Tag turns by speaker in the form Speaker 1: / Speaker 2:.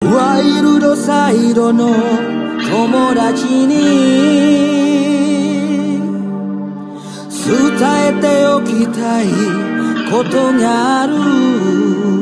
Speaker 1: ワイルドサイドの友達に伝えておきたいことがある。